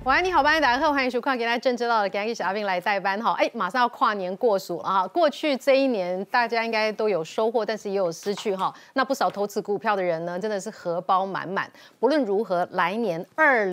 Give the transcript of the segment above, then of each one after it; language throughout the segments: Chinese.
晚安，你好，大家好，欢迎收看《今天正知道的》，今天是阿斌来代班哈。马上要跨年过暑了哈。过去这一年，大家应该都有收获，但是也有失去哈。那不少投资股票的人呢，真的是荷包满满。不论如何，来年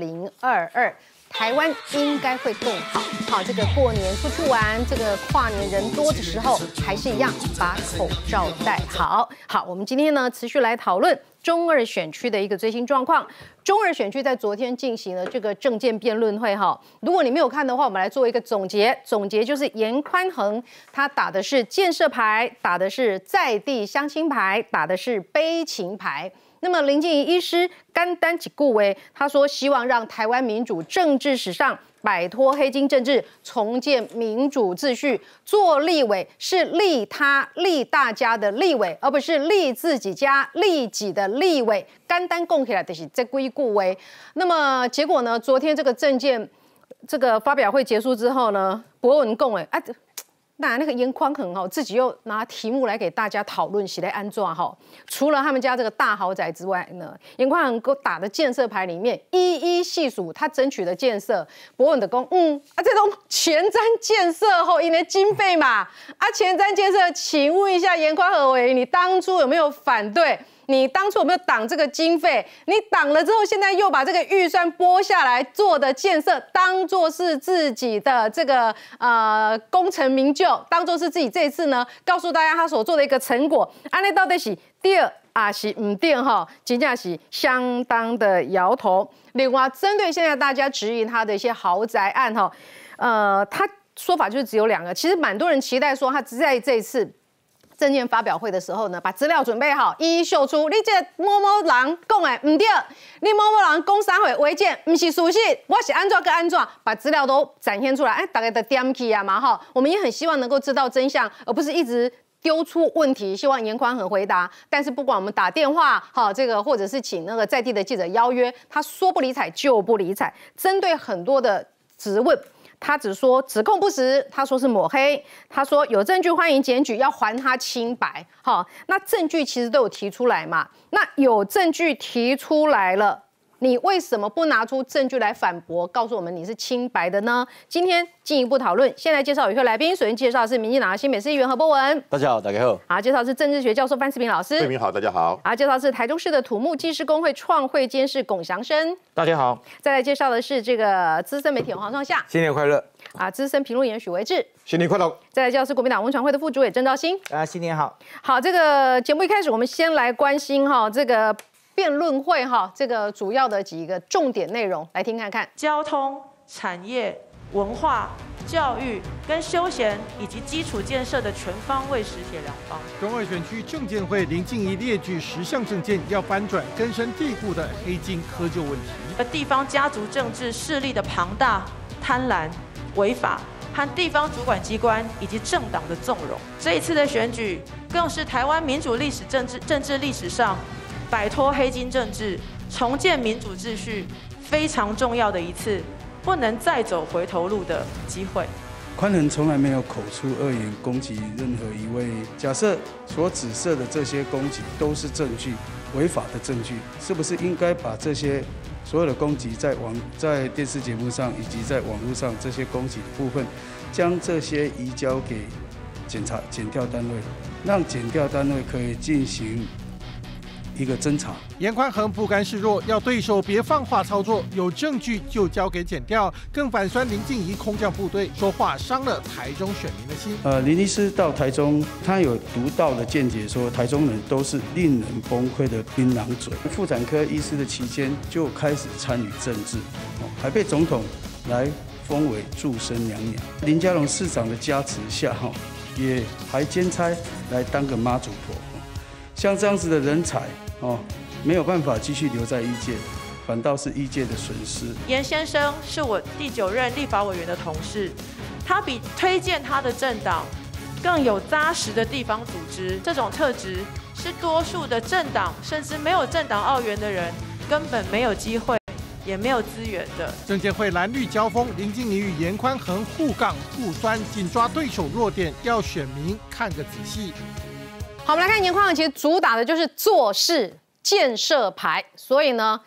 2022。台湾应该会更好。好，这个过年出去玩，这个跨年人多的时候，还是一样把口罩戴好。好，我们今天呢持续来讨论中二选区的一个最新状况。中二选区在昨天进行了这个政见辩论会哈。如果你没有看的话，我们来做一个总结。总结就是严宽恒他打的是建设牌，打的是在地乡亲牌，打的是悲情牌。那么林静怡医师甘单几顾为，他说希望让台湾民主政治史上摆脱黑金政治，重建民主秩序。做立委是利他利大家的立委，而不是利自己家利己的立委。甘单供起来的是这归顾为。那么结果呢？昨天这个政见这个发表会结束之后呢，博文供那个严宽恒自己又拿题目来给大家讨论，是来安怎哈？除了他们家这个大豪宅之外呢，严宽恒打的建设牌里面一一细数他争取的建设，博文的讲，这种前瞻建设后因为经费嘛，前瞻建设，请问一下严宽恒委员，你当初有没有反对？你当初有没有挡这个经费？你挡了之后，现在又把这个预算拨下来做的建设，当作是自己的这个功成名就，当作是自己这一次呢，告诉大家他所做的一个成果。那到底是对还是不对哈？真正是相当的摇头。另外，针对现在大家质疑他的一些豪宅案哈，他说法就是只有两个。其实蛮多人期待说他在这一次政见发表会的时候呢，把资料准备好，一一秀出。你这某某人讲的不对，你某某人讲啥回违建，不是属实，我是安怎跟安怎，把资料都展现出来。大家的点起啊嘛哈，我们也很希望能够知道真相，而不是一直丢出问题，希望严宽恒回答。但是不管我们打电话这个或者是请那个在地的记者邀约，他说不理睬就不理睬。针对很多的质问，他只说指控不实，他说是抹黑，他说有证据欢迎检举，要还他清白。那证据其实都有提出来嘛，那有证据提出来了，你为什么不拿出证据来反驳，告诉我们你是清白的呢？今天进一步讨论，先来介绍有些来宾。首先介绍的是民进党的新北市议员何博文， 大家好，大家好。 好，介绍是政治学教授范世平老师， 慧明好，大家好。 好，介绍是台中市的土木技师工会创会监事龚祥生， 大家好。 再来介绍的是这个资深媒体人黄创夏， 新年快乐。 资深评论员许维志， 新年快乐。 再来介绍是国民党文传会的副主委郑兆兴， 新年好。 好，这个节目一开始我们先来关心这个辩论会这个主要的几个重点内容，来听看看。 交通、产业、文化、教育跟休闲以及基础建设的全方位实铁两方。 中二选区政见会林静怡列举10项政见，要翻转根深蒂固的黑金窠臼问题。 地方家族政治势力的庞大、贪婪、违法和地方主管机关以及政党的纵容。这一次的选举更是台湾民主历史政治历史上摆脱黑金政治、重建民主秩序非常重要的一次，不能再走回头路的机会。 宽恒从来没有口出恶言攻击任何一位。假设所指涉的这些攻击都是证据，违法的证据，是不是应该把这些所有的攻击在电视节目上以及在网络上这些攻击的部分，将这些移交给检调单位，让检调单位可以进行一个侦查。 严宽恒不甘示弱，要对手别放话操作，有证据就交给检调，更反酸林静怡空降部队，说话伤了台中选民的心。 林医师到台中，他有独到的见解，说台中人都是令人崩溃的槟榔嘴。妇产科医师的期间就开始参与政治，还被总统来封为祝生娘娘。林佳龙市长的加持下，也还兼差来当个妈祖婆。像这样子的人才没有办法继续留在医界，反倒是医界的损失。 严先生是我第9任立法委员的同事，他比推荐他的政党更有扎实的地方组织，这种特质是多数的政党甚至没有政党澳元的人根本没有机会也没有资源的。 政见会蓝绿交锋，林静怡与严宽恒互杠互酸，紧抓对手弱点，要选民看个仔细。 好，我们来看严宽恒，其实主打的就是做事建设牌，所以呢，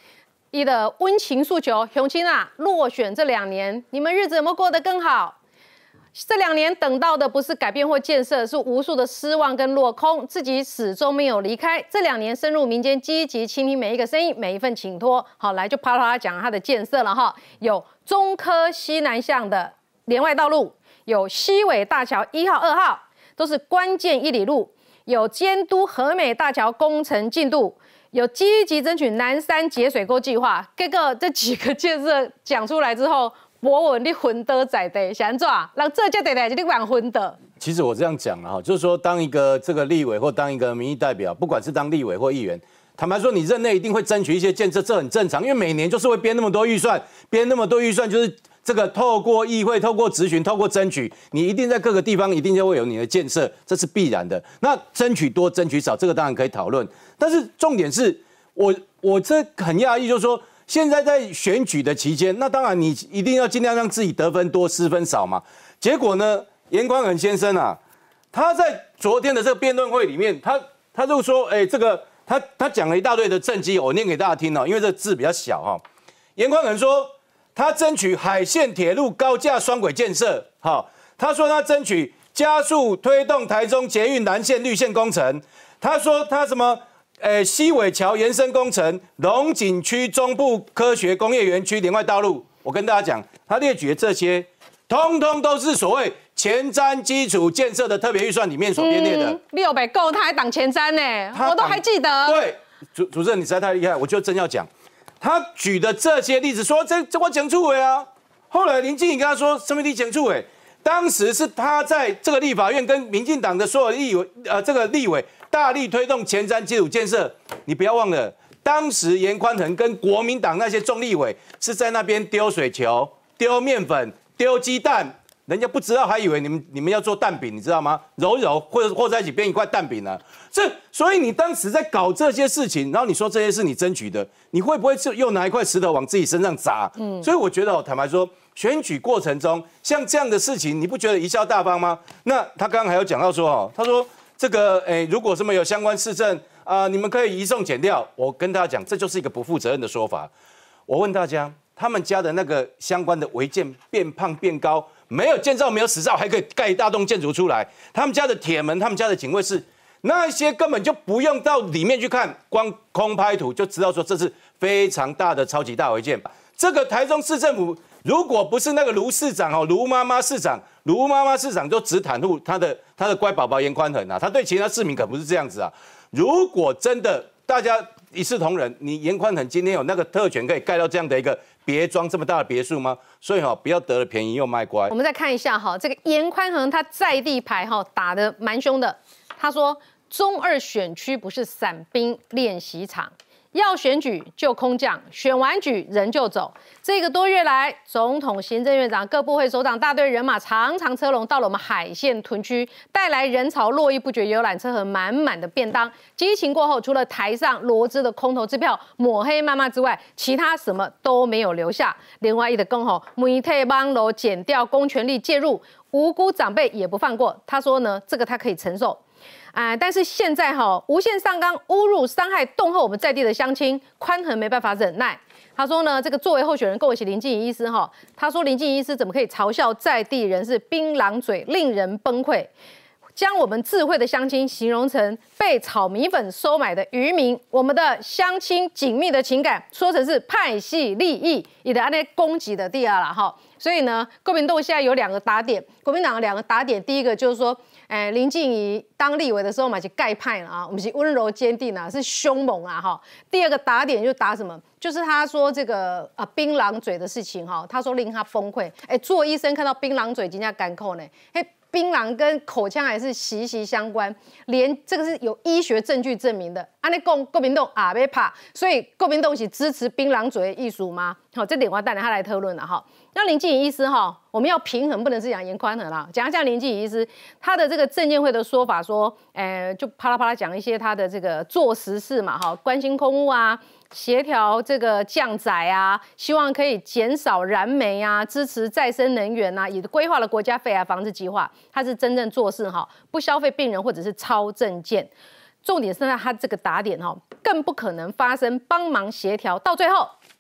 伊的温情诉求，雄亲啊，落选这2年，你们日子有没有过得更好？这2年等到的不是改变或建设，是无数的失望跟落空，自己始终没有离开。这2年深入民间，积极倾听每一个声音，每一份请托。好，来就啪啦讲他的建设了哈。有中科西南向的连外道路，有西尾大桥1号、2号，都是关键1里路。有监督和美大桥工程进度，有积极争取南山节水沟计划。结果这几个建设讲出来之后，博文你昏倒在地，是安怎？让这届代志你往昏倒。 其实我这样讲了哈，就是说当一个这个立委或当一个民意代表，不管是当立委或议员，坦白说，你任内一定会争取一些建设，这很正常，因为每年就是会编那么多预算，编那么多预算就是这个透过议会、透过质询、透过争取，你一定在各个地方一定就会有你的建设，这是必然的。那争取多、争取少，这个当然可以讨论，但是重点是我这很讶异，就是说。现在在选举的期间，那当然你一定要尽量让自己得分多、失分少嘛。结果呢，严宽恒先生啊，他在昨天的这个辩论会里面，他就说，这个他讲了一大堆的政绩，我念给大家听哦，因为这字比较小哈。严宽恒说，他争取海线铁路高架双轨建设，好，他说他争取加速推动台中捷运南线绿线工程，他说他什么？西尾桥延伸工程、龙井区中部科学工业园区连外道路，我跟大家讲，他列举的这些，通通都是所谓前瞻基础建设的特别预算里面所编列的。 600够，他还挡前瞻呢，我都还记得。 对，主持人你实在太厉害，我就真要讲，他举的这些例子说，这我讲出委啊。后来林静怡跟他说，什么你讲出委？当时是他在这个立法院跟民进党的所有立委。大力推动前瞻基础建设，你不要忘了，当时严宽恒跟国民党那些中立委是在那边丢水球、丢面粉、丢鸡蛋，人家不知道还以为你们要做蛋饼，你知道吗？揉一揉或者和在一起变一块蛋饼了。所以你当时在搞这些事情，然后你说这些是你争取的，你会不会又拿一块石头往自己身上砸？所以我觉得坦白说，选举过程中像这样的事情，你不觉得贻笑大方吗？那他刚刚还有讲到说，他说。这个如果什么有相关事证你们可以移送检调。我跟大家讲，这就是一个不负责任的说法。我问大家，他们家的那个相关的违建变胖变高，没有建造没有实照，还可以盖一大栋建筑出来。他们家的铁门，他们家的警卫室，那些根本就不用到里面去看，光空拍图就知道说这是非常大的超级大违建。这个台中市政府如果不是那个卢市长卢妈妈市长就只袒护他的乖宝宝严宽恒啊，他对其他市民可不是这样子啊。如果真的大家一视同仁，你严宽恒今天有那个特权可以盖到这样的一个别庄这么大的别墅吗？所以不要得了便宜又卖乖。 我们再看一下这个严宽恒他在地牌打得蛮凶的。他说中2选区不是伞兵练习场。要选举就空降，选完举人就走。这个多月来，总统、行政院长、各部会首长大队人马长长车龙到了我们海线屯区，带来人潮络绎不绝，游览车和满满的便当。激情过后，除了台上罗织的空头支票、抹黑谩骂之外，其他什么都没有留下。另外一的更媒体帮楼减掉公权力介入，无辜长辈也不放过。他说呢，这个他可以承受。但是现在无限上纲、侮辱、伤害、恫吓我们在地的乡亲，宽恒没办法忍耐。他说呢，这个作为候选人，跟我一起林静怡医师他说林静怡医师怎么可以嘲笑在地人是槟榔嘴，令人崩溃。将我们智慧的乡亲形容成被炒米粉收买的渔民，我们的乡亲紧密的情感说成是派系利益，也得按那攻击的地啦所以呢，国民党现在有2个打点，国民党的2个打点，第一个就是说，林静怡当立委的时候嘛是盖派了我们是温柔坚定是凶猛第2个打点就打什么？就是他说这个槟榔嘴的事情他说令他崩溃。做医生看到槟榔嘴，真的甘苦呢。槟榔跟口腔还是息息相关，连这个是有医学证据证明的。按你讲，国民党被怕，所以国民党是支持槟榔嘴的艺术吗？这点我等他来讨论了那林静怡医师我们要平衡，不能是讲严宽恒啦。讲一下林静怡医师他的这个政见会的说法说，就啪啦啪啦讲一些他的这个做实事嘛关心空污协调这个降载希望可以减少燃煤支持再生能源也规划了国家肺癌防治计划。他是真正做事不消费病人或者是超政见。重点是他这个打点更不可能发生帮忙协调，到最后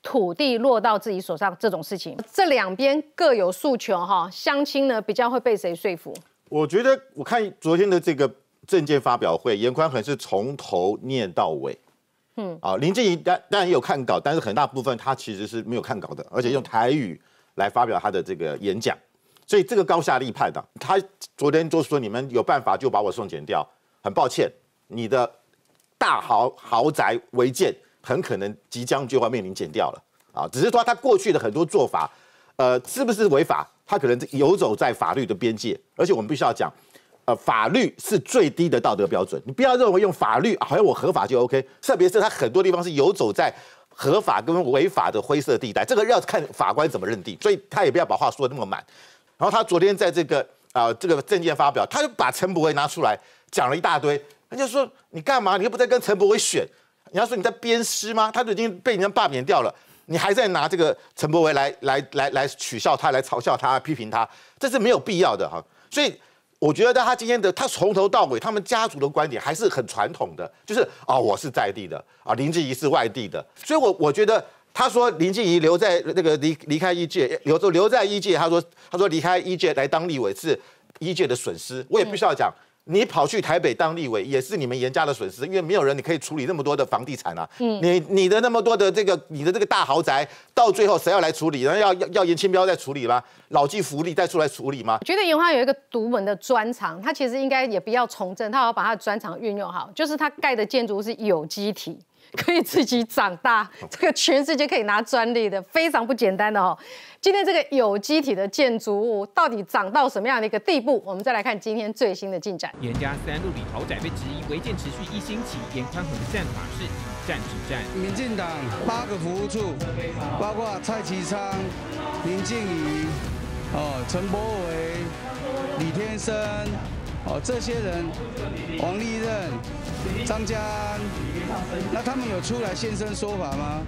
土地落到自己手上这种事情。这两边各有诉求哈，乡亲呢比较会被谁说服？ 我觉得我看昨天的这个政见发表会，严宽恒是从头念到尾。林静仪当然也有看稿，但是很大部分他其实是没有看稿的，而且用台语来发表他的这个演讲，所以这个高下立判的。他昨天就说你们有办法就把我送检调，很抱歉，你的大豪宅违建很可能即将就要面临检调了啊。只是说他过去的很多做法，是不是违法，他可能游走在法律的边界，而且我们必须要讲。法律是最低的道德标准，你不要认为用法律好像我合法就 OK， 特别是他很多地方是游走在合法跟违法的灰色地带，这个要看法官怎么认定，所以他也不要把话说得那么满。然后他昨天在这个政见发表，他就把陈柏惟拿出来讲了一大堆，他就说你干嘛？你又不在跟陈柏惟选，你要说你在鞭尸吗？他都已经被人家罢免掉了，你还在拿这个陈柏惟来取笑他，来嘲笑他，批评他，这是没有必要的哈。所以。我觉得他今天他从头到尾，他们家族的观点还是很传统的，就是我是在地的林静仪是外地的，所以我觉得他说林静仪留在那个离开医界，留在医界，他说离开医界来当立委是医界的损失，我也必须要讲。你跑去台北当立委也是你们严家的损失，因为没有人你可以处理那么多的房地产啊。你的那么多的你的这个大豪宅，到最后谁要来处理？然后要严清标再处理吗？老纪福利再出来处理吗？ 我觉得严宽有一个独门的专长，他其实应该也不要从政，他要把他的专长运用好，就是他盖的建筑物是有机体。可以自己长大，这个全世界可以拿专利的，非常不简单的哦。今天这个有机体的建筑物到底长到什么样的一个地步？我们再来看今天最新的进展。 严家3路里豪宅被质疑违建持续1星期，严宽恒的战法是以战止战。 民进党8个服务处，包括蔡其昌、林静仪、陈柏惟、李天生。这些人，王立任、张家安，那他们有出来现身说法吗？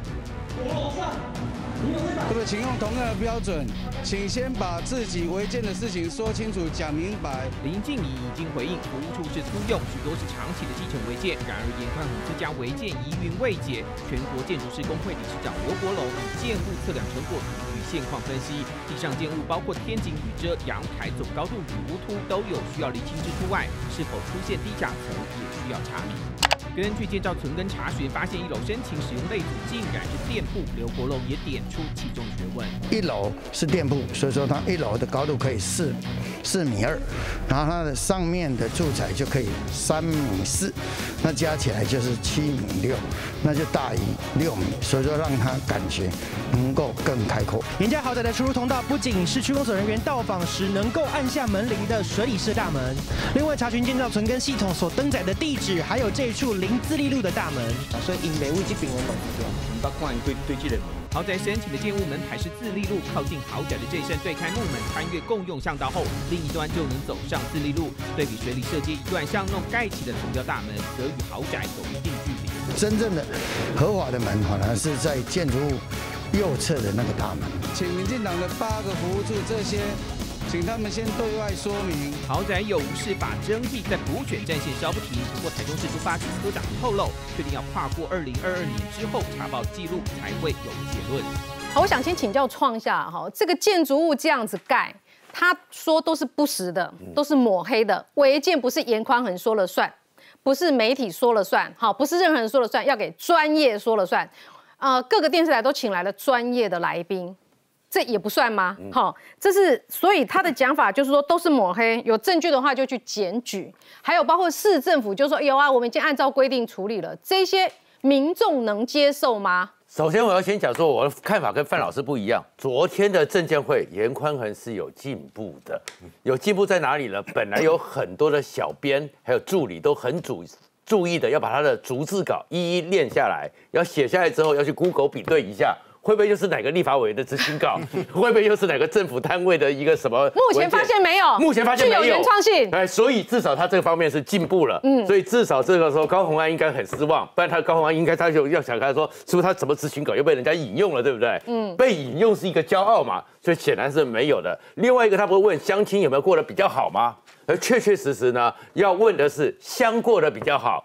对不对？请用同样的标准，请先把自己违建的事情说清楚、讲明白。 林静仪已经回应，服务处是租用，许多是长期的基层违建。然而，严宽恒之家违建疑云未解。全国建筑师工会理事长刘国龙以建物测量成果图与现况分析，地上建物包括天井、雨遮、阳台总高度与屋凸都有需要厘清之处外，是否出现低甲层也需要查明。根据建造存根查询，发现1楼申请使用类组竟然是店铺，刘国龙也点出其中学问。 1楼是店铺，所以说它1楼的高度可以4.2米，然后它的上面的住宅就可以3.4米，那加起来就是7.6米，那就大于6米，所以说让它感觉能够更开阔。 严家豪宅的出入通道不仅是区公所人员到访时能够按下门铃的水理式大门，另外查询建造存根系统所登载的地址，还有这一处0自立路的大门，所以因每位这边我懂对吧？不看对这个豪宅申请的建物门牌是自立路，靠近豪宅的这扇对开木门穿越共用巷道后，另一端就能走上自立路。对比水里设计一段巷弄盖起的重标大门，则与豪宅有一定距离。 真正的合法的门好像是在建筑物右侧的那个大门。 请民进党的8个服务处这些。请他们先对外说明。 豪宅有无是法争议，在补选战线烧不停。不过台中市都发局科长透露，确定要跨过2022年之后查报记录才会有结论。 好，我想先请教创下哈，这个建筑物这样子盖，他说都是不实的，都是抹黑的，违建不是严宽恒说了算，不是媒体说了算，好，不是任何人说了算，要给专业说了算。各个电视台都请来了专业的来宾。这也不算吗？好，这是所以他的讲法就是说都是抹黑，有证据的话就去检举，还有包括市政府就说有啊，我们已经按照规定处理了，这些民众能接受吗？ 首先我要先讲说我的看法跟范老师不一样，昨天的政见会严宽恒是有进步的，有进步在哪里呢？本来有很多的小编还有助理都很注意的要把他的逐字稿一一练下来，要写下来之后要去 Google 比对一下。会不会又是哪个立法委员的执行稿？会不会又是哪个政府单位的一个什么？ 目前发现没有， 目前发现没有， 具有原创性。 哎，所以至少他这个方面是进步了。所以至少这个时候高虹安应该很失望，不然高虹安应该他就要想看说，是不是他什么执行稿又被人家引用了，对不对？被引用是一个骄傲嘛，所以显然是没有的。另外一个他不会问乡亲有没有过得比较好吗？而确确实实呢，要问的是乡过得比较好。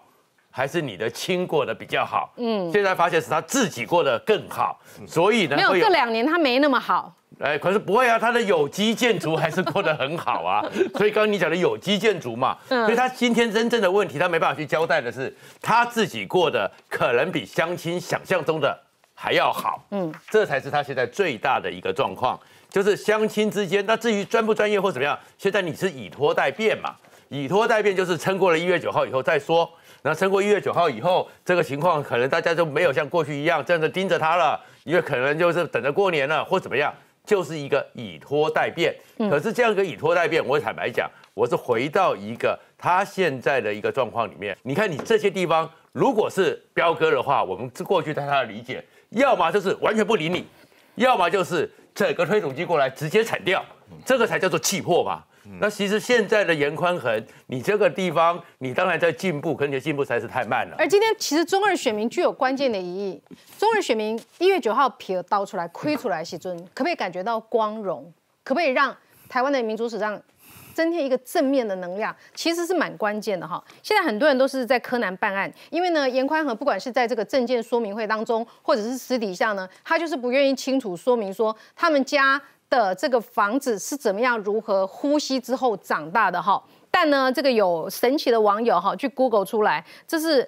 还是你的亲过得比较好？现在发现是他自己过得更好，所以呢， 没有这2年他没那么好。 可是不会啊，他的有机建筑还是过得很好啊。所以刚刚你讲的有机建筑嘛，所以他今天真正的问题，他没办法去交代的是，他自己过得可能比乡亲想象中的还要好。这才是他现在最大的一个状况，就是乡亲之间。那至于专不专业或怎么样，现在你是以拖代变嘛，以拖代变就是撑过了1月9号以后再说。那撑过1月9号以后，这个情况可能大家就没有像过去一样这样子盯着他了，因为可能就是等着过年了或怎么样。就是一个以拖代变，可是这样一个以拖代变，我坦白讲，我是回到一个他现在的一个状况里面。你看，你这些地方如果是彪哥的话，我们过去对他的理解，要么就是完全不理你，要么就是整个推土机过来直接铲掉，这个才叫做气魄嘛。那其实现在的严宽恒，你这个地方，你当然在进步，可你的进步实在是太慢了。 而今天其实中二选民具有关键的意义。中二选民1月9号撇刀出来、亏出来，时阵可不可以感觉到光荣？可不可以让台湾的民主史上增添一个正面的能量？其实是蛮关键的哈。现在很多人都是在柯南办案，因为呢，严宽恒不管是在这个政见说明会当中，或者是私底下呢，他就是不愿意清楚说明说他们家的这个房子是怎么样如何呼吸之后长大的哈，但呢，这个有神奇的网友哈去 Google 出来，这是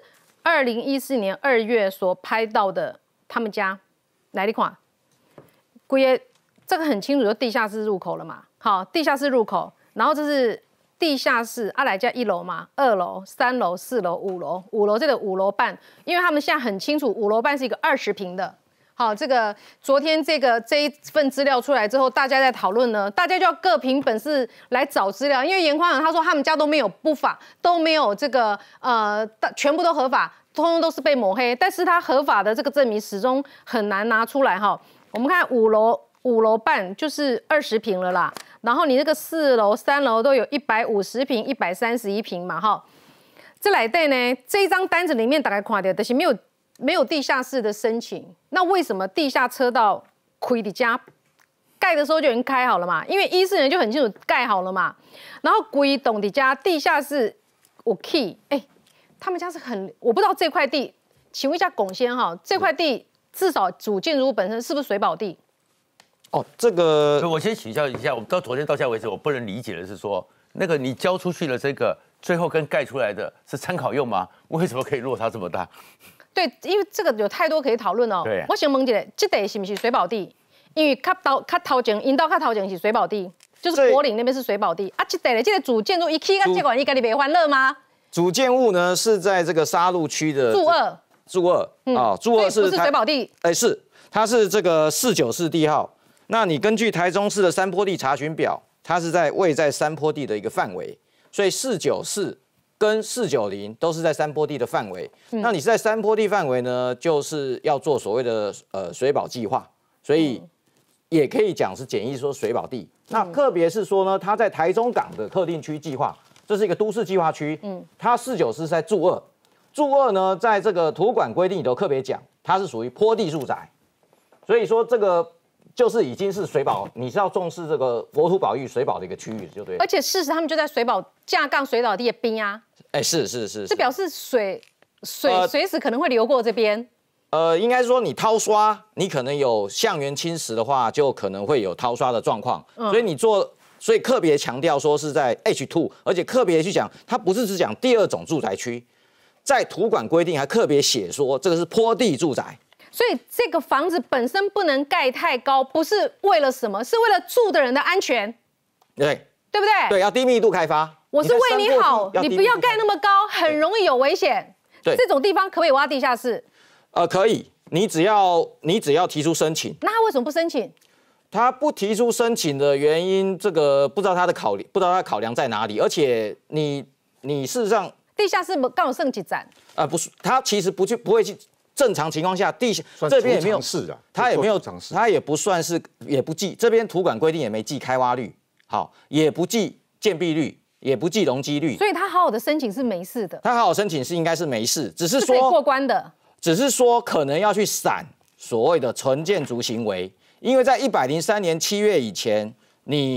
2014年2月所拍到的他们家，来你看，这个很清楚，就地下室入口了嘛，好，地下室入口，然后这是地下室，来加1楼嘛，2楼、3楼、4楼、5楼，5楼这个5楼半，因为他们现在很清楚，5楼半是一个20平的。好，这个昨天这一份资料出来之后，大家在讨论呢，大家就要各凭本事来找资料，因为严宽恒他说他们家都没有不法，都没有这个全部都合法，通通都是被抹黑，但是他合法的这个证明始终很难拿出来哈。我们看5楼半就是20平了啦，然后你这个4楼、3楼都有150平、131平嘛哈。这来对呢，这一张单子里面大概看到，但是没有地下室的申请，那为什么地下车道开的家盖的时候就已经开好了嘛？因为14年就很清楚盖好了嘛。然后规栋的家地下室有 key， 他们家是我不知道这块地，请问一下龚先哈，这块地至少主建筑物本身是不是水保地？ 哦，这个我先请教一下，我们到昨天到现在为止，我不能理解的是说，那个你交出去了这个，最后跟盖出来的是参考用吗？为什么可以落差这么大？ 对，因为这个有太多可以讨论哦。我想问一下，这地是不是水保地？因为较头前，引导较头前是水保地，就是国岭那边是水保地啊。这地的这个主建筑一起啊，这管你家里别欢乐吗？ 主建物呢是在这个沙鹿区的住二啊，住二是不是水保地？ 是，它是这个494地号。那你根据台中市的山坡地查询表，它是位在山坡地的一个范围，所以494。跟490都是在山坡地的范围，那你是在山坡地范围呢，就是要做所谓的水保计划，所以也可以讲是简易说水保地。那特别是说呢，它在台中港的特定区计划，这是一个都市计划区，它494是在住二，住二呢，在这个土管规定里头特别讲，它是属于坡地住宅，所以说这个。就是已经是水保，你是要重视这个国土保育水保的一个区域，就对了。 而且事实他们就在架杠水保地的边啊。 是， 这表示水随时可能会流过这边。 应该说你掏刷，你可能有橡园侵蚀的话，就可能会有掏刷的状况。所以特别强调说是在 H2， 而且特别去讲，它不是只讲第2种住宅区，在土管规定还特别写说这个是坡地住宅。 所以这个房子本身不能盖太高，不是为了什么，是为了住的人的安全， 对不对？ 对，要低密度开发。 我是为你好，你不要盖那么高，很容易有危险。 对， 这种地方可不可以挖地下室？ 可以，你只要提出申请。 那他为什么不申请？ 他不提出申请的原因，这个不知道他的考量在哪里，而且你事实上地下室刚好剩几盏？ 不是，他其实不会去。正常情况下，这边也没有它也没有，它也不算是，也不计这边土管规定也没计开挖率，好，也不计建蔽率，也不计容积率， 所以他好好的申请是没事的。 他好好申请是应该是没事，只是说可以过关的， 只是说可能要去闪所谓的纯建筑行为，因为在103年7月以前，你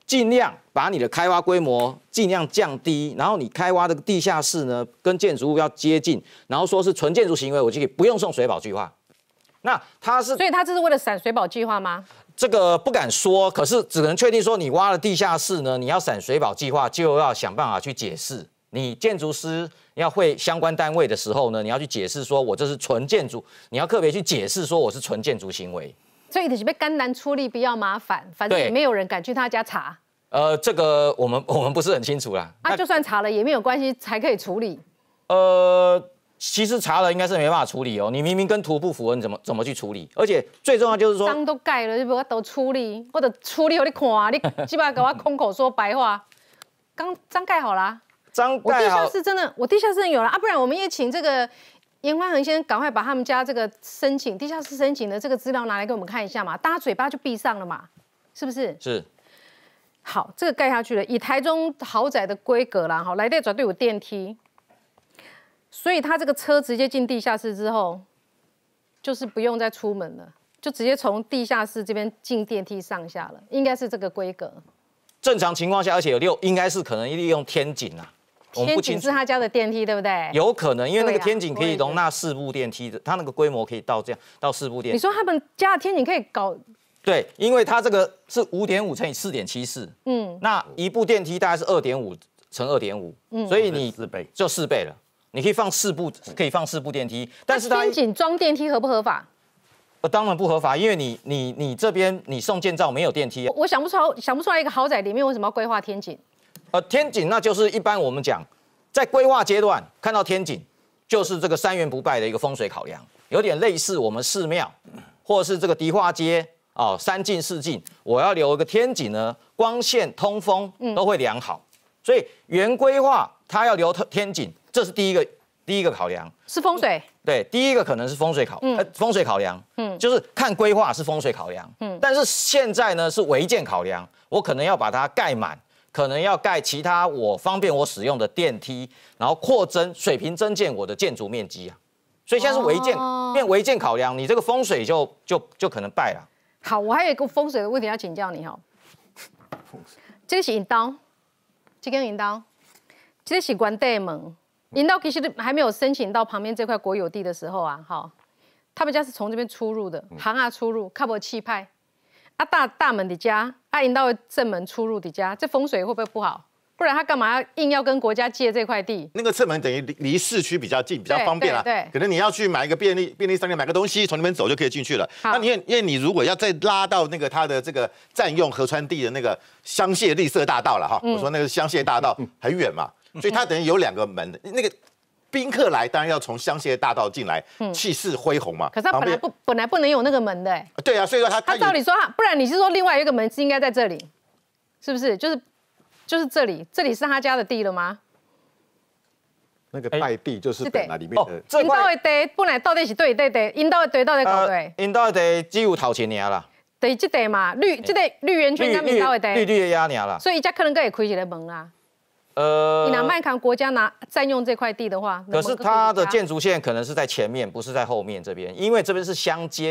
尽量把你的开挖规模尽量降低，然后你开挖的地下室呢跟建筑物要接近，然后说是纯建筑行为，我就可以不用送水保计划。那它是， 所以它这是为了闪水保计划吗？ 这个不敢说，可是只能确定说你挖了地下室呢，你要闪水保计划就要想办法去解释。你建筑师要会相关单位的时候呢，你要去解释说我这是纯建筑，你要特别去解释说我是纯建筑行为。 所以就是被肝难处理比较麻烦，反正也没有人敢去他家查。 这个我们不是很清楚啦。 就算查了也没有关系，还可以处理。 其实查了应该是没办法处理哦。你明明跟图不符合，你怎么去处理？而且最重要就是说， 章都盖了，我都处理，或者处理给你看，你基本上给我空口说白话。章盖好啦， 章盖好。 我地下室真的，我地下室有了啊，不然我们也请这个严宽恒先赶快把他们家这个申请地下室申请的这个资料拿来给我们看一下嘛，大家嘴巴就闭上了嘛，是不是？ 是。 好，这个盖下去了。以台中豪宅的规格啦，好，来电绝对有电梯，所以他这个车直接进地下室之后，就是不用再出门了，就直接从地下室这边进电梯上下了，应该是这个规格。 正常情况下，而且应该是可能利用天井啊。 天井是他家的电梯，对不对？ 有可能，因为那个天井可以容纳4部电梯的，它那个规模可以到4部电梯。 你说他们家的天井可以搞？ 对，因为它这个是5.5乘以4.74，那一部电梯大概是2.5乘2.5，所以你 4倍就4倍了。你可以放4部电梯，但是它天井装电梯合不合法？ 当然不合法，因为你这边你送建造没有电梯。 我想不出来一个豪宅里面为什么要规划天井？ 天井那就是一般我们讲在规划阶段看到天井，就是这个3元不败的一个风水考量，有点类似我们寺庙或者是这个迪化街。3进4进，我要留一个天井呢，光线、通风都会良好，所以原规划它要留天井，这是第一个考量， 是风水。 对，第一个可能是风水考量，就是看规划是风水考量，但是现在呢是违建考量，我可能要把它盖满，可能要盖其他方便我使用的电梯，然后扩增水平增建我的建筑面积啊，所以现在是违建，变违建考量，你这个风水就可能败了。 好，我还有一个风水的问题要请教你哈。这个是引刀，这根引刀，这个是关帝门。引刀其实还没有申请到旁边这块国有地的时候啊，哈，他们家是从这边出入的，行啊出入，较无气派。大门的家，引刀的正门出入的家，这风水会不会不好？不然他干嘛硬要跟国家借这块地？ 那个侧门等于离市区比较近，比较方便啦。 对， 可能你要去买一个便利商店买个东西，从那边走就可以进去了。那因为你如果要再拉到那个它的这个占用河川地的那个香榭丽舍大道了哈，我说那个香榭大道很远嘛，所以它等于有2个门的。那个宾客来当然要从香榭大道进来，气势恢宏嘛。 可是他本来不能有那个门的。 对啊，所以说他照理说，不然你是说另外一个门是应该在这里，是不是？就是这里是他家的地了吗？ 那个拜地就是本来里面的。 这块地本来到底是对，引导的地到底搞对？ 引导的地只有头前尔啦。 对，这地嘛，这个绿圆圈跟引导的地。 绿的压尔啦。 所以才可能可以开一个门啦。你拿麦康国家占用这块地的话， 可是它的建筑线可能是在前面，不是在后面这边，因为这边是相接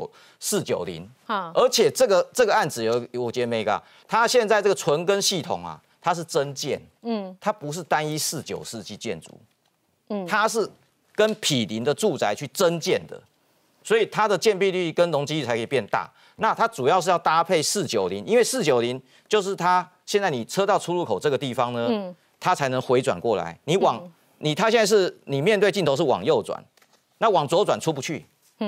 490，而且这个案子我觉得mega，它现在这个纯根系统啊，它是增建，它不是单一49世纪建筑，它是跟毗邻的住宅去增建的，所以它的建蔽率跟容积率才可以变大。那它主要是要搭配490，因为490就是它现在你车道出入口这个地方呢，它才能回转过来。它现在是你面对镜头是往右转，那往左转出不去，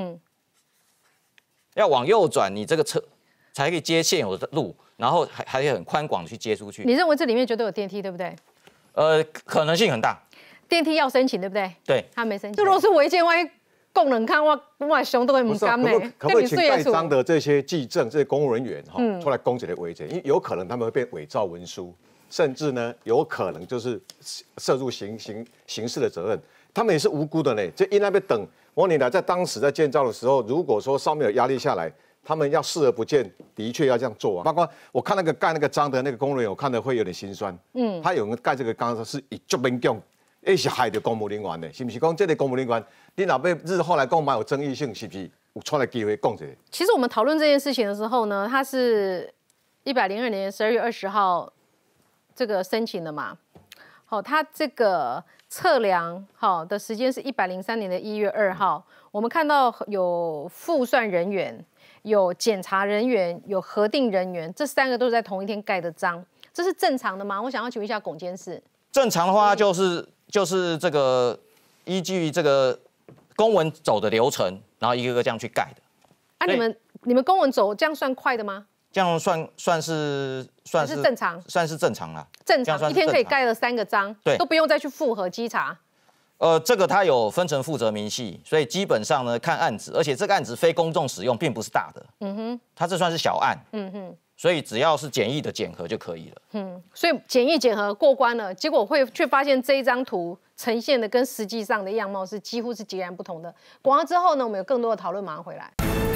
要往右转，你这个车才可以接现有的路，然后还可以很宽广的去接出去。 你认为这里面绝对有电梯，对不对？ 可能性很大。 电梯要申请，对不对？ 对， 他没申请。这如果是违建，万一供人看我熊都会唔甘呢。 可不可以请盖章的这些技政、这些公务人员出来攻击的违建？因为有可能他们会变伪造文书，甚至呢有可能就是涉入刑事的责任。他们也是无辜的呢。这因那边等，我你来在当时在建造的时候，如果说上面有压力下来，他们要视而不见，的确要这样做啊。包括我看那个盖那个章的那个公务人员，我看的会有点心酸。他有人盖这个章是以足民强。是害到公务人员的，是不是？讲这个公务人员，你若要日后来讲蛮有争议性，是不是有出来机会讲这个？ 其实我们讨论这件事情的时候呢，它是 102年12月20号这个申请的嘛。好，它这个测量好的时间是103年的1月2号。我们看到有复算人员、有检查人员、有核定人员，这3个都是在同一天盖的章，这是正常的吗？我想要请问一下龚监事。正常的话就是这个依据这个公文走的流程，然后一个个这样去盖的。啊，你们公文走这样算快的吗？这样算是正常，算是正常啦。正常一天可以盖了3个章，对，都不用再去复核稽查。这个它有分成负责明细，所以基本上呢看案子，而且这个案子非公众使用，并不是大的。嗯哼，它这算是小案。嗯哼。所以只要是简易的检核就可以了。所以简易检核过关了，结果却发现这一张图呈现的跟实际上的样貌是几乎是截然不同的。广告之后呢，我们有更多的讨论，马上回来。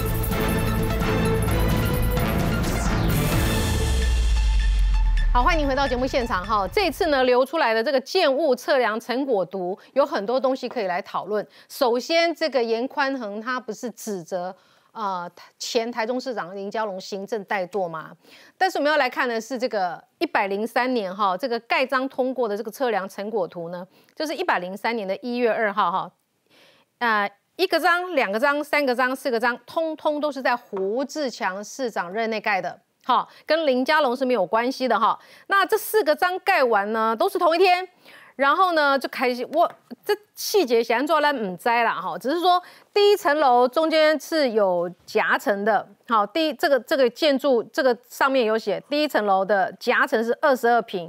好，欢迎您回到节目现场哈。这一次呢，流出来的这个建物测量成果图有很多东西可以来讨论。首先，这个严宽恒他不是指责前台中市长林佳龙行政怠惰嘛？但是我们要来看的是这个103年哈，这个盖章通过的这个测量成果图呢，就是103年的1月2号哈，1个章、2个章、3个章、4个章，通通都是在胡志强市长任内盖的，哈，跟林佳龙是没有关系的哈。那这4个章盖完呢，都是同一天。然后呢，就开始这细节想做咱唔知啦哈，只是说第1层楼中间是有夹层的，好，这个建筑这个上面有写，第1层楼的夹层是22平，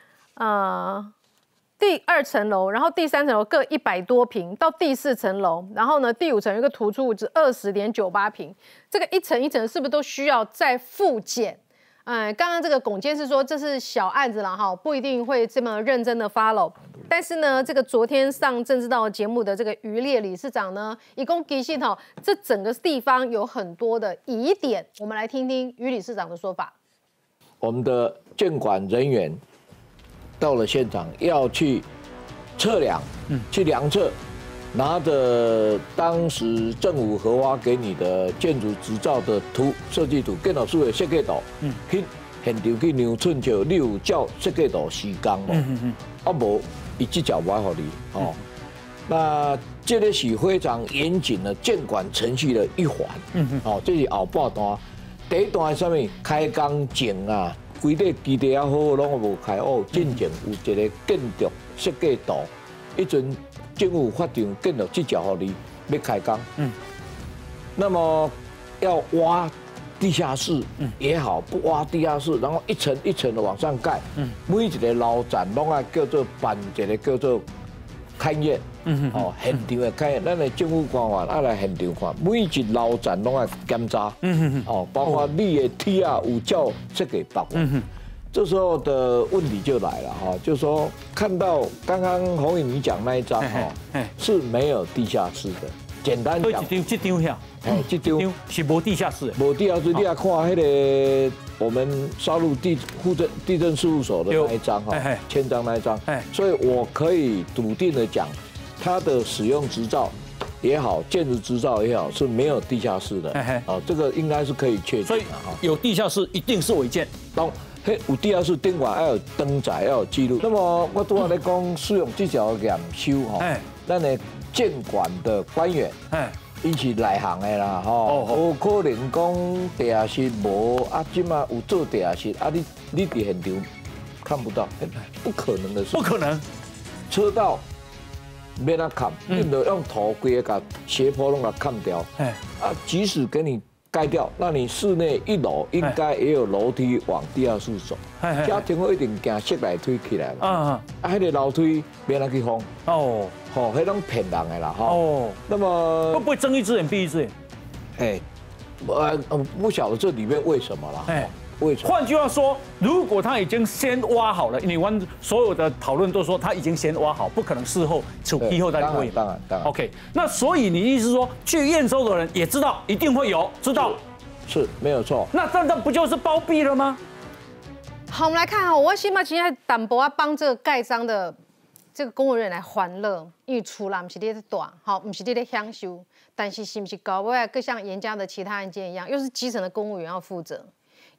第2层楼，然后第3层楼各100多平，到第4层楼，然后呢第5层有一个突出物质20.98平，这个一层一层是不是都需要再复检？刚刚这个龚监事说这是小案子了哈，不一定会这么认真的 follow。但是呢，这个昨天上政治道节目的这个余烈理事长呢，一共提醒哈，这整个地方有很多的疑点，我们来听听余理事长的说法。 我们的建管人员到了现场要去测量，去量测，拿着当时政府核发给你的建筑执照的设计图、电脑数的设计图，去现场去量寸尺，你有照设计图施工无？啊无，伊这条不爱给你哦。那这个是非常严谨的建管程序的一环。哦，这是后半段，第一段是啥物？开工前啊，规个基地啊好拢无开好，进前有一个建筑设计图，一阵。政府发场建了这条，给你要开工。那么要挖地下室也好，不挖地下室，然后一层一层的往上盖。每一个楼层拢爱叫做办一个叫做勘验。哦，现场的勘验，咱的政府官员爱来现场看，每一楼层拢爱检查。哦，包括你的梯啊有照设计白。这时候的问题就来了哈，就是说看到刚刚洪宇你讲那一张哈，是没有地下室的。简单讲， 这张呀，这张是无地下室， 无地下室。你也看那个我们沙鹿地震事务所的那一张哈，签章那一张。所以我可以笃定的讲，它的使用执照也好，建筑执照也好，是没有地下室的。啊，这个应该是可以确定的。 所以有地下室一定是违建。 有地下室顶管要有登载，要有记录。那么我拄仔咧讲使用这条验收吼，咱的建管的官员，伊是内行的啦吼，有可能讲地下室无啊，即马有做地下室啊，你伫现场看不到，不可能的事。 不可能， 车道免啊砍，你就用头规个甲斜坡拢甲砍掉。啊，即使给你盖掉，那你室内1楼应该也有楼梯往地下室走。家庭会一定行室内推起来嘛。迄个楼梯免人去封。哦，吼，迄种骗人的啦，吼。哦。那么会不会睁一只眼闭一只眼？不晓得这里面为什么啦。为什么？ 换句话说，如果他已经先挖好了，你们所有的讨论都说他已经先挖好，不可能事后处批后再会。 当然。 OK， 那所以你意思是说，去验收的人也知道一定会有，知道是没有错。 那不就是包庇了吗？ 好，我们来看哈，我起码今天淡薄要帮这个盖章的这个公务人员来欢乐，因为厝啦不是你在大，好，不是你在享受，但是是不是搞不好，更像严家的其他案件一样，又是基层的公务员要负责。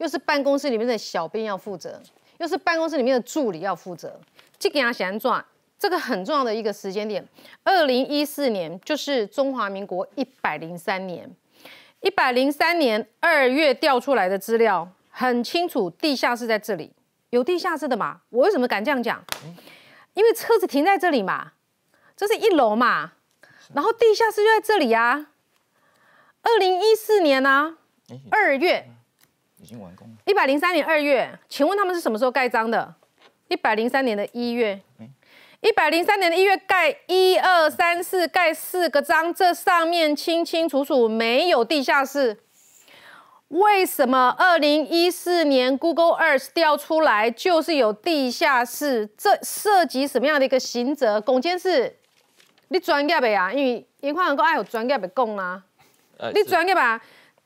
又是办公室里面的小编要负责，又是办公室里面的助理要负责。这件是安怎？这个很重要的一个时间点，2014年就是中华民国103年，103年2月调出来的资料很清楚，地下室在这里，有地下室的嘛？我为什么敢这样讲？因为车子停在这里嘛，这是1楼嘛，然后地下室就在这里啊。2014年啊，2月已经完工了。 103年2月，请问他们是什么时候盖章的？103年的1月。103年的1月盖1、2、3、4盖4个章，这上面清清楚楚没有地下室。为什么2014年 Google Earth 调出来就是有地下室？这涉及什么样的一个刑责？龚监事，你专业的呀？因为严宽能够爱有专业的讲啦。你专业吧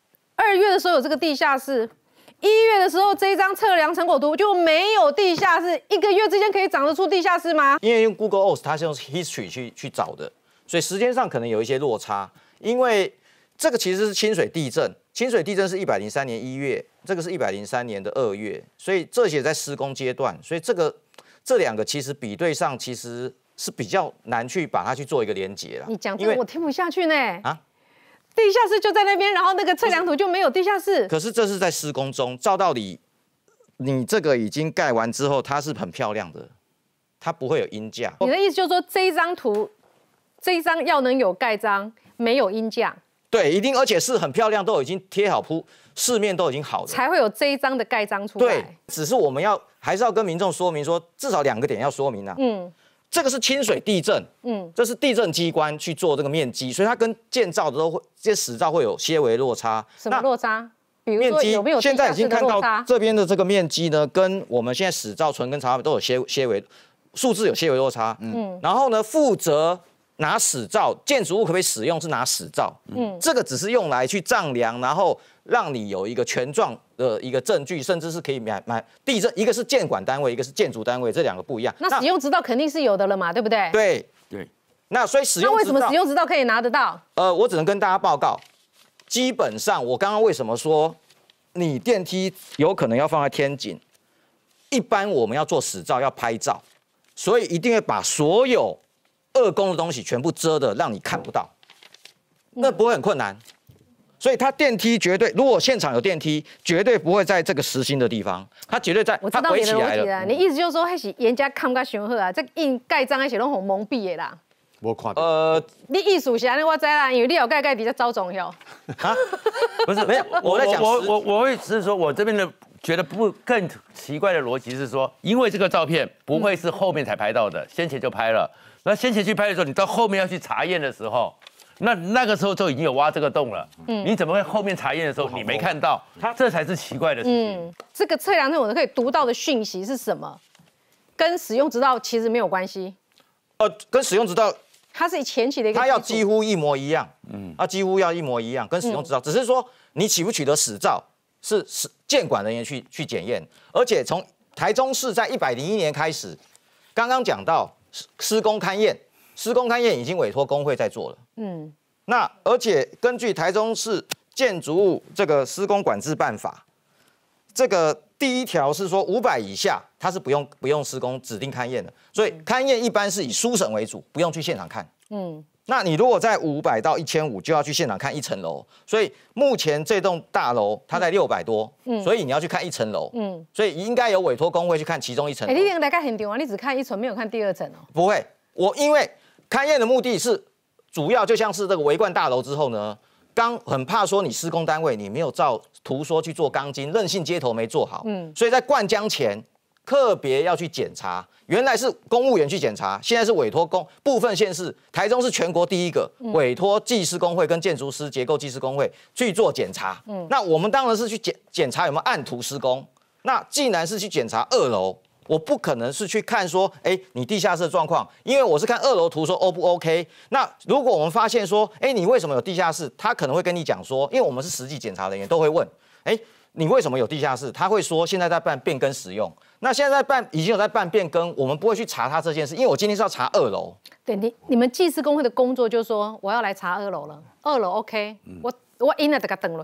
？2月的时候有这个地下室。1月的时候，这一张测量成果图就没有地下室，1个月之间可以长得出地下室吗？ 因为用 Google Earth 它是用 history 去找的，所以时间上可能有一些落差。因为这个其实是清水地震，清水地震是103年1月，这个是103年的2月，所以这些在施工阶段，所以这两个其实比对上其实是比较难去把它去做一个连结啦。 你讲这个我听不下去呢。 啊？ 地下室就在那边，然后那个测量图就没有地下室。 可是这是在施工中，照道理，你这个已经盖完之后，它是很漂亮的，它不会有阴架。 你的意思就是说，这一张图，这一张要能有盖章，没有阴架。 对，一定，而且是很漂亮，都已经贴好铺，市面都已经好了， 才会有这一张的盖章出来。 对，只是我们还是要跟民众说明说，至少2个点要说明啊。这个是清水地震，这是地震机关去做这个面积，所以它跟建造的这些实照会有些微落差。 什么落差？比如说有没有现在已经看到这边的这个面积呢，跟我们现在实照纯跟查都有些微数字有些微落差。然后呢，负责拿史照建筑物可不可以使用是拿史照，这个只是用来去丈量，然后让你有一个权状的一个证据，甚至是可以买地震，一个是建管单位，一个是建筑单位，这2个不一样。 那使用执照肯定是有的了嘛，对不对？ 对。那所以使用执照， 那为什么使用执照可以拿得到？ 我只能跟大家报告，基本上我刚刚为什么说你电梯有可能要放在天井，一般我们要做实照要拍照，所以一定会把所有2公的东西全部遮的，让你看不到，那不会很困难。所以它电梯绝对，如果现场有电梯，绝对不会在这个实心的地方，它绝对在它围起来了。 你意思就是说，还是人家看不上好啊？这印盖章还是拢红蒙蔽的啦。 我看到。 你艺术是安尼，我知啦，因为你有盖底下招总哟。 啊？不是，没有，我在讲我会只是说我这边的觉得更奇怪的逻辑是说，因为这个照片不会是后面才拍到的，先前就拍了。那先前去拍的时候，你到后面要去查验的时候。那个时候就已经有挖这个洞了，你怎么会后面查验的时候你没看到？这才是奇怪的事情。 这个测量证我可以读到的讯息是什么？跟使用执照其实没有关系。 跟使用执照， 它是前期的一个， 它要几乎一模一样，它几乎要一模一样，跟使用执照，只是说你取不取得使照是建管人员去检验，而且从台中市在101年开始，刚刚讲到施工勘验。施工勘验已经委托工会在做了，那而且根据台中市建筑物这个施工管制办法，这个第1条是说500以下它是不用施工指定勘验的，所以勘验一般是以书审为主，不用去现场看，那你如果在500到1500就要去现场看1层楼，所以目前这栋大楼它在600多，所以你要去看1层楼，所以应该有委托工会去看其中1层楼。 你来看现场啊，你只看1层，没有看第2层哦？ 不会，因为勘验的目的是主要就像是这个维冠大楼之后呢，很怕说你施工单位你没有照图说去做钢筋，韧性接头没做好，所以在灌浆前特别要去检查。原来是公务员去检查，现在是委托部分县市，台中是全国第1个委托技师工会跟建筑师结构技师工会去做检查。那我们当然是去检查有没有按图施工。那既然是去检查2楼。我不可能是去看说，你地下室的状况，因为我是看2楼图说 O 不 OK。那如果我们发现说，你为什么有地下室？他可能会跟你讲说，因为我们是实际检查人员，都会问，你为什么有地下室？他会说现在在办变更使用。那现在已经有在办变更，我们不会去查他这件事，因为我今天是要查2楼。 对你们技师工会的工作就是说，我要来查2楼了，2楼 OK，我因了这个登了呀。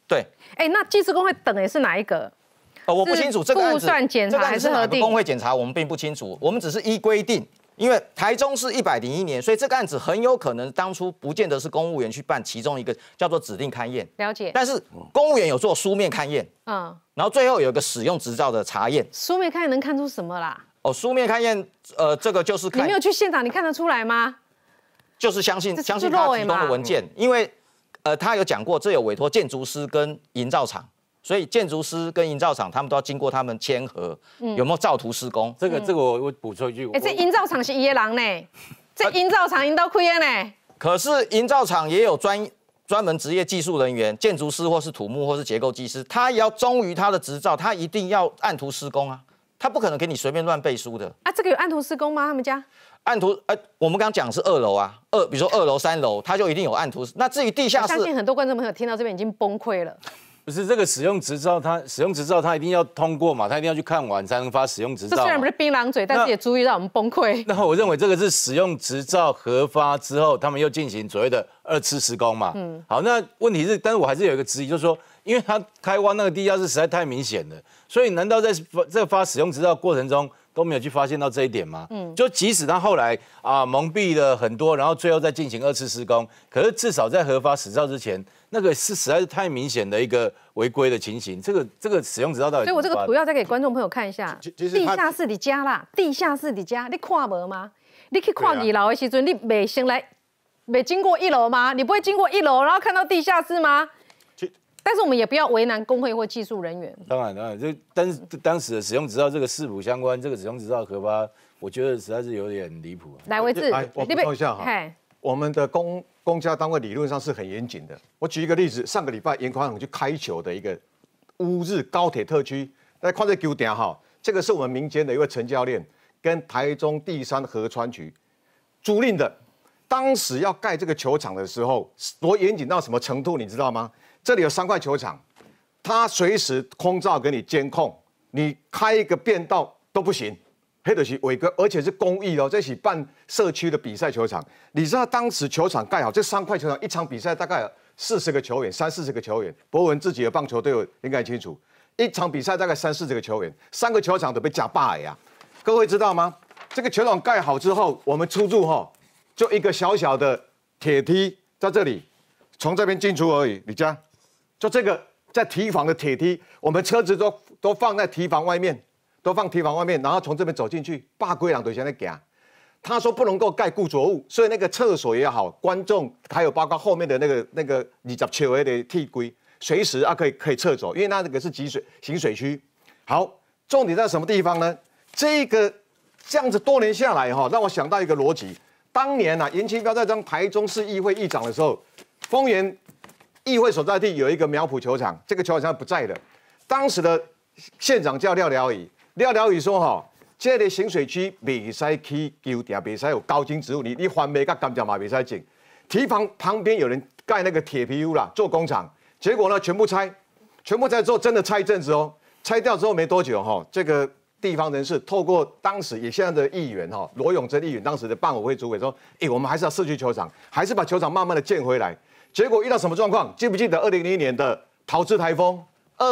对。 那技师工会等的是哪一个？ 我不清楚这个案子复算检查还是核定？ 工会检查我们并不清楚，我们只是依规定。因为台中市101年，所以这个案子很有可能当初不见得是公务员去办其中一个叫做指定勘验， 了解。 但是公务员有做书面勘验，然后最后有一个使用执照的查验。 书面勘验能看出什么啦？ 书面勘验，这个就是你没有去现场，你看得出来吗？ 就是相信他提供的文件，因为他有讲过，这有委托建筑师跟营造厂。所以建筑师跟营造厂他们都要经过他们签合，有没有照图施工？ 这个我补充一句， 这营造厂是伊的人呢，这营造厂引导开的呢。 可是营造厂也有专门职业技术人员，建筑师或是土木或是结构技师，他也要忠于他的执照，他一定要按图施工啊，他不可能给你随便乱背书的。 这个有按图施工吗？他们家？ 按图，我们刚刚讲的是2楼啊，比如说2楼、3楼，他就一定有按图。那至于地下室， 我相信很多观众朋友听到这边已经崩溃了。 不是这个使用执照，他一定要通过嘛，他一定要去看完才能发使用执照。 这虽然不是槟榔嘴，但是也足以让我们崩溃。 那我认为这个是使用执照核发之后，他们又进行所谓的2次施工嘛。好，那问题是，但是我还是有一个质疑，就是说，因为他开挖那个地下室实在太明显了，所以难道在这个发使用执照过程中都没有去发现到这一点吗？就即使他后来蒙蔽了很多，然后最后再进行2次施工，可是至少在核发执照之前，那个是实在是太明显的一个违规的情形。这个使用执照到底？ 所以我这个图要再给观众朋友看一下，地下室的家啦，地下室的家，你看无吗？你去看2楼的时阵，你没先来，没经过1楼吗？你不会经过1楼，然后看到地下室吗？但是我们也不要为难工会或技术人员。 当然，但是当时的使用执照这个视谱相关，这个使用执照核发，我觉得实在是有点离谱。 来，维志， 我补充一下哈，我们的公家单位理论上是很严谨的。我举一个例子，上个礼拜严宽恒去开球的一个乌日高铁特区，大家看这球点哈，这个是我们民间的一位陈教练跟台中第3河川局租赁的。当时要盖这个球场的时候，多严谨到什么程度，你知道吗？这里有3块球场，他随时空照给你监控，你开一个变道都不行，黑的是违规，而且是公益哦，这是办社区的比赛球场。你知道当时球场盖好，这3块球场一场比赛大概有40个球员，30-40个球员。博文自己的棒球队友应该清楚，一场比赛大概30-40个球员，3个球场都被假霸呀。各位知道吗？这个球场盖好之后，我们出入哈，就一个小小的铁梯在这里，从这边进出而已。你家。就这个在堤防的铁梯，我们车子都放在堤防外面，然后从这边走进去，霸归郎对现在给他说不能够盖固着物，所以那个厕所也好，观众还有包括后面的那个20尺的铁轨，随时可以撤走，因为那个是行水区。好，重点在什么地方呢？这样子多年下来哈，让我想到一个逻辑。当年严清标在当台中市议会议长的时候，丰原议会所在地有一个苗圃球场，这个球场现在不在了。当时的县长叫廖了宇，廖了宇说这个行水区袂使去球场，袂使有高茎植物，你番麦跟甘蔗嘛袂使种。堤防旁边有人盖那个铁皮屋啦，做工厂，结果呢全部拆之后真的拆一阵子哦，拆掉之后没多久这个地方人士透过当时也现在的议员罗永贞议员当时的办委会主委说，我们还是要社区球场，还是把球场慢慢的建回来。结果遇到什么状况？记不记得2001年的桃枝台风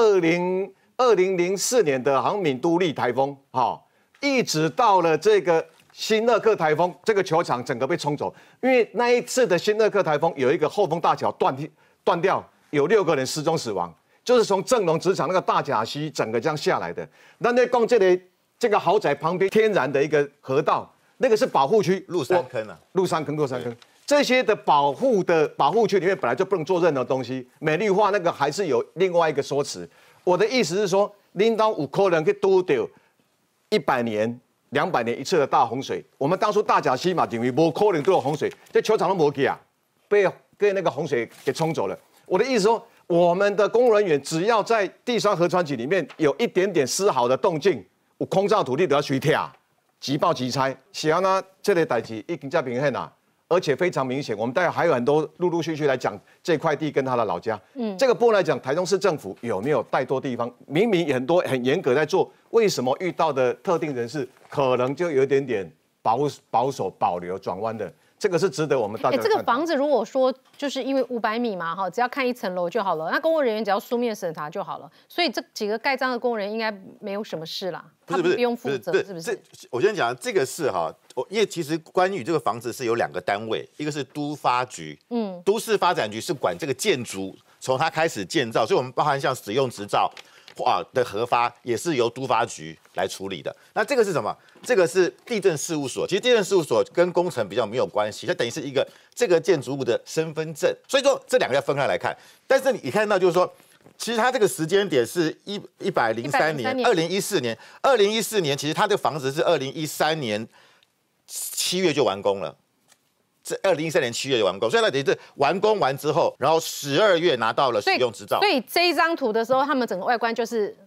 ，2004年的好像闽都利台风，一直到了这个新乐克台风，这个球场整个被冲走。因为那一次的新乐克台风有一个后丰大桥断掉，有6个人失踪死亡，就是从正隆职场那个大甲溪整个这样下来的。那讲这个豪宅旁边天然的一个河道，那个是保护区， 鹿山坑啊， 鹿山坑。这些的保护区里面本来就不能做任何东西，美绿化那个还是有另外一个说辞。我的意思是说，领导有可能去拄到100年、200年一次的大洪水。我们当初大甲溪嘛，等于没可能都有洪水，这球场都没去啊，被那个洪水给冲走了。我的意思说，我们的公务人员只要在第3河川局里面有一点点丝毫的动静，有空照土地都要去拆，即报即拆。是啊，那这类代志已经在明显啦。而且非常明显，我们待会还有很多陆续来讲这块地跟他的老家。这个部分来讲，台中市政府有没有带多地方？明明很多很严格在做，为什么遇到的特定人士可能就有一点点保守、保留、转弯的？ 这个是值得我们大家。 这个房子如果说就是因为500米嘛，哈，只要看1层楼就好了，那公务人员只要书面审查就好了，所以这几个盖章的公务人员应该没有什么事啦，他们不用负责，是不是？ 我先讲这个是哈，因为其实关于这个房子是有2个单位，一个是都发局，都市发展局是管这个建筑从它开始建造，所以我们包含像使用执照的核发也是由都发局来处理的。那这个是什么？这个是地政事务所。其实地政事务所跟工程比较没有关系，它等于是一个这个建筑物的身份证。所以说这2个要分开来看。但是你看到就是说，其实它这个时间点是103年，2014年，2014年其实它这个房子是2013年7月就完工了。这2013年7月就完工，所以它等于是完工完之后，然后12月拿到了使用执照。 所以这一张图的时候，他们整个外观就是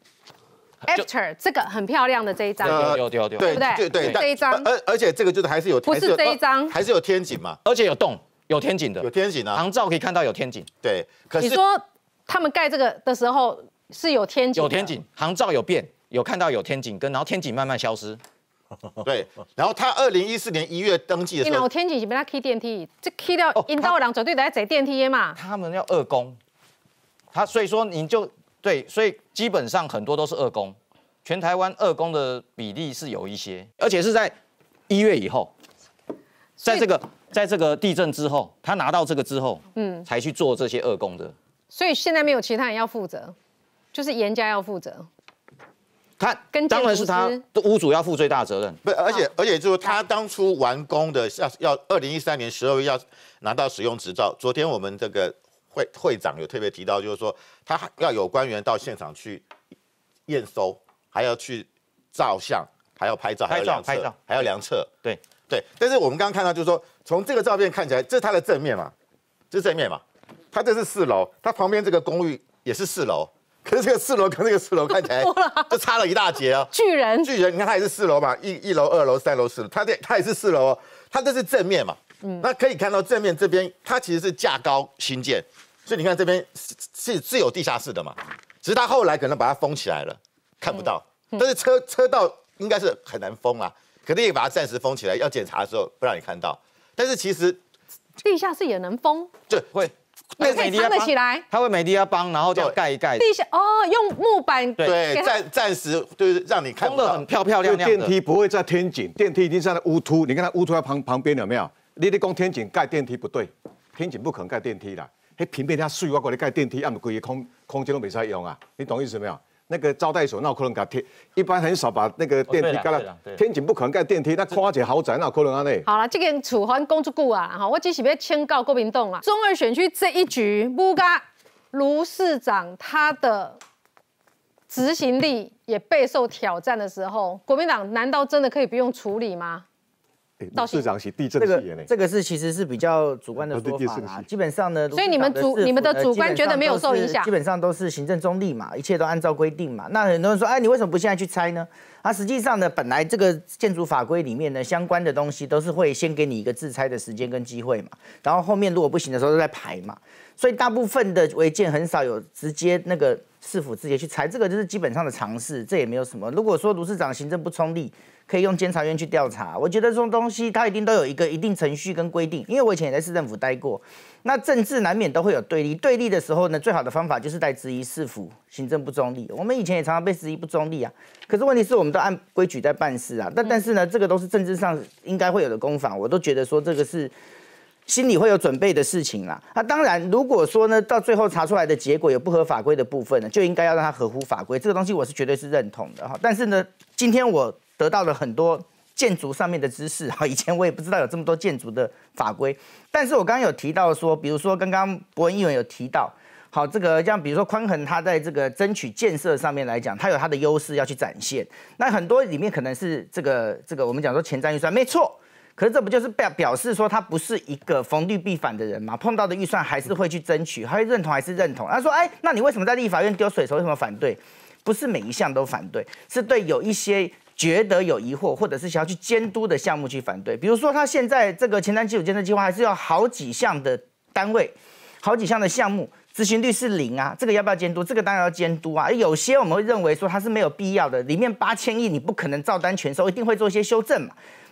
after 这个很漂亮的这一张， 对不对？ 对， 这一张， 而且这个就是还是有， 不是这一张， 还是有天井嘛， 而且有洞，有天井的， 有天井啊， 航照可以看到有天井。 对，可是你说他们盖这个的时候是有天井， 有天井，航照有变，有看到有天井然后天井慢慢消失。 对，然后他2014年1月登记的时候， 有天井是被他开电梯，这开掉引导人绝对得坐电梯的嘛。 他们要2工，所以说你就对，所以基本上很多都是2工，全台湾2工的比例是有一些，而且是在1月以后，在这个地震之后，他拿到这个之后，才去做这些2工的。 所以现在没有其他人要负责，就是严家要负责。 当然是他屋主要负最大责任。 不，而且就是他当初完工的要2013年12月要拿到使用执照。昨天我们这个会长有特别提到，就是说他要有官员到现场去验收，还要去照相，还要拍照，还要量测。对。但是我们刚刚看到，就是说从这个照片看起来，这是它的正面嘛，这是正面嘛，它这是4楼，它旁边这个公寓也是4楼。可是这个4楼跟这个4楼看起来就差了一大截哦。 巨人， 你看它也是4楼嘛，一楼、2楼、3楼、4楼，它也是4楼哦。它这是正面嘛，那可以看到正面这边它其实是架高新建，所以你看这边是有地下室的嘛，只是它后来可能把它封起来了，看不到。但是车道应该是很难封啊，肯定也把它暂时封起来，要检查的时候不让你看到。但是其实地下室也能封， 对， 会。 也可以藏得起来， 他会美的要帮，然后就盖一盖。 地下用木板对，暂时就是让你看不到， 很漂亮的。 电梯不会在天井，电梯一定是在屋突。你看它屋突在旁边有没有？你讲天井盖电梯不对，天井不可能盖电梯啦。那平面它水我过来盖电梯，按不规个空间都没在用啊。你懂意思没有？那个招待所那可能给贴，一般很少把那个电梯盖了。天井不可能盖电梯，那看起来豪宅那可能安内。 好了，这个处分讲足久啊，哈，我只是要劝告国民党啊，中二选区这一局，不加卢市长他的执行力也备受挑战的时候，国民党难道真的可以不用处理吗？ 市长是地震系的呢， 这个其实是比较主观的说法啦。基本上呢， 所以你们的主观觉得没有受影响， 基本上都是行政中立嘛，一切都按照规定嘛。那很多人说，哎，你为什么不现在去拆呢？实际上呢，本来这个建筑法规里面呢，相关的东西都是会先给你一个自拆的时间跟机会嘛，然后后面如果不行的时候都在排嘛。所以大部分的违建很少有直接那个市府直接去拆，这个就是基本上的常识，这也没有什么。如果说卢市长行政不中立，可以用监察院去调查，我觉得这种东西它一定都有一个一定程序跟规定，因为我以前也在市政府待过，那政治难免都会有对立，对立的时候呢，最好的方法就是来质疑市府行政不中立。我们以前也常常被质疑不中立啊，可是问题是我们都按规矩在办事啊，但是呢，这个都是政治上应该会有的攻防，我都觉得说这个是心里会有准备的事情啦。那当然，如果说呢，到最后查出来的结果有不合法规的部分呢，就应该要让它合乎法规，这个东西我是绝对是认同的哈。但是呢，今天我得到了很多建筑上面的知识哈，以前我也不知道有这么多建筑的法规。但是我刚刚有提到说，比如说刚刚伯恩议员有提到，好，这个像比如说宽衡，它在这个争取建设上面来讲，它有它的优势要去展现。那很多里面可能是这个我们讲说前瞻预算，没错。可是这不就是表示说他不是一个逢绿必反的人吗？碰到的预算还是会去争取，还会认同还是认同？他说，哎，那你为什么在立法院丢水手为什么反对？不是每一项都反对，是对有一些觉得有疑惑或者是想要去监督的项目去反对。比如说他现在这个前瞻基础建设计划还是有好几项的单位、好几项的项目，执行率是0啊，这个要不要监督？这个当然要监督啊。有些我们会认为说它是没有必要的，里面8000亿你不可能照单全收，一定会做一些修正嘛。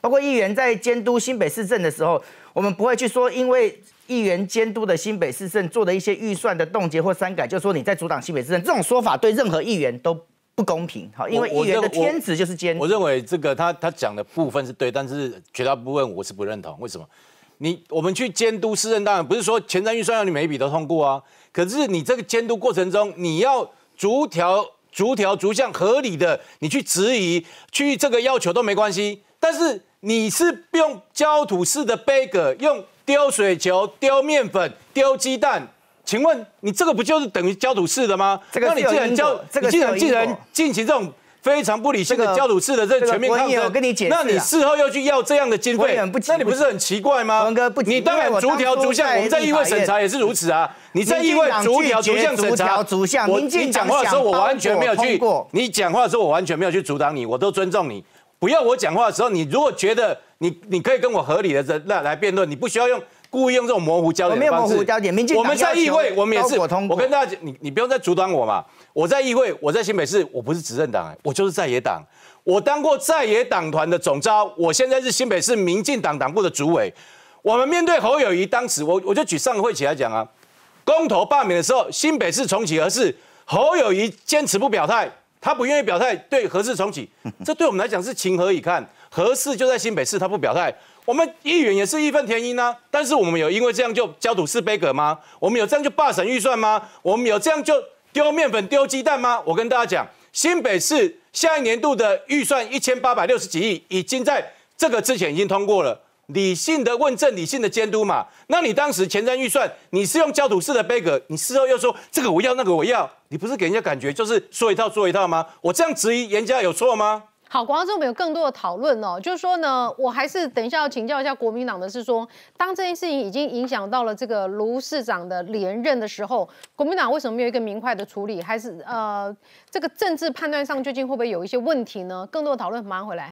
包括议员在监督新北市政的时候，我们不会去说因为议员监督的新北市政做的一些预算的冻结或删改，就说你在阻挡新北市政，这种说法对任何议员都不公平。好，因为议员的天职就是监督。 我认为这个他讲的部分是对，但是绝大部分我是不认同。为什么？我们去监督市政，当然不是说前瞻预算要你每一笔都通过啊，可是你这个监督过程中，你要逐项合理的，你去质疑，去这个要求都没关系。但是你是用焦土式的杯葛，用丢水球、丢面粉、丢鸡蛋，请问你这个不就是等于焦土式的吗？那你既然进行这种非常不理性的焦土式的这全面抗争，那你事后又去要这样的经费，那你不是很奇怪吗？你当然逐条逐项，我们在议会审查也是如此啊。你在议会逐条逐项审查，你讲话的时候我完全没有去，你讲话的时候我完全没有去阻挡你，我都尊重你。不要我讲话的时候，你如果觉得你可以跟我合理的来辩论，你不需要故意用这种模糊焦点的方式。我没有模糊焦点，民进党我们在议会，我们也是。我跟大家讲，你不用再阻挡我嘛。我在议会，我在新北市，我不是执政党，我就是在野党。我当过在野党团的总召，我现在是新北市民进党党部的主委。我们面对侯友宜，当时我就举上个会期来讲啊，公投罢免的时候，新北市重启核四，侯友宜坚持不表态。他不愿意表态，对核四重启，这对我们来讲是情何以堪？核四就在新北市，他不表态，我们议员也是义愤填膺啊。但是我们有因为这样就焦土式杯葛吗？我们有这样就罢审预算吗？我们有这样就丢面粉、丢鸡蛋吗？我跟大家讲，新北市下一年度的预算1860几亿，已经在这个之前已经通过了。理性的问政，理性的监督嘛。那你当时前瞻预算，你是用焦土式的杯葛，你事后又说这个我要，那个我要，你不是给人家感觉就是说一套做一套吗？我这样质疑人家有错吗？ 好，广告之后我们有更多的讨论哦，就是说呢，我还是等一下要请教一下国民党的是说，当这件事情已经影响到了这个卢市长的连任的时候，国民党为什么没有一个明快的处理？还是这个政治判断上究竟会不会有一些问题呢？更多的讨论马上回来。